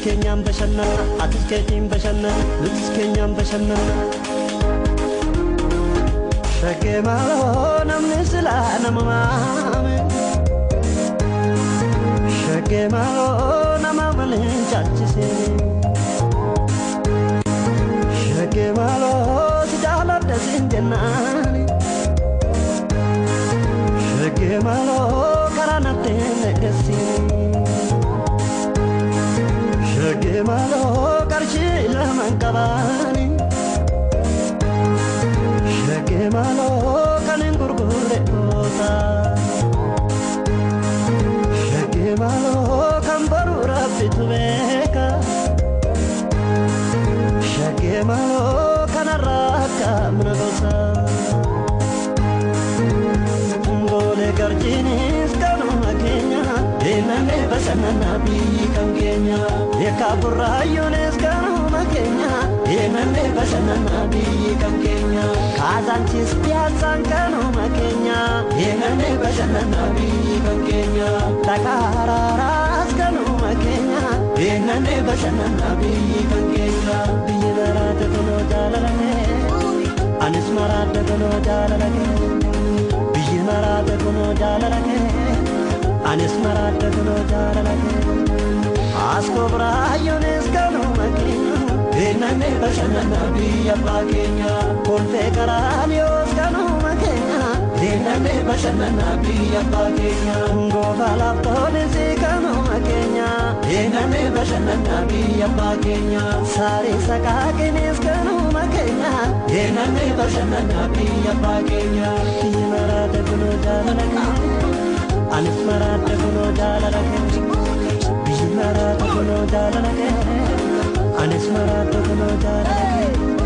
kenyam bashana atis kenyam bashana nutis kenyam bashana shake malo namne sila namame shake malo namamale chachise shake malo sijala dasinjana shake malo karanate negasi shake malo karchila mankabani shake malo kanin gurgure kota shake malo kambaru rabitubeka shake malo kanaraka mnagosa Garjinis kanu makenya enane basana nabi kangenya ekabura yunes kanu makenya enane basana nabi kangenya kazanchis piazan kanu makenya enane basana nabi kangenya takararas kanu makenya enane basana nabi kangenya biyarat kono jalalane anis marat kono jalalane marate kono jalalake anis marate kono jalalake asko brayones kanu makenya enane bashana nabi apakenya kolte karanios kanu makenya enane bashana nabi apakenya govala polisi kanu makenya enane bashana nabi apakenya sare sakakenes kanu makenya enane bashana nabi apakenya marate kono jalalake anis marate kono jalalake bimarate kono jalalake anis marate kono jalalake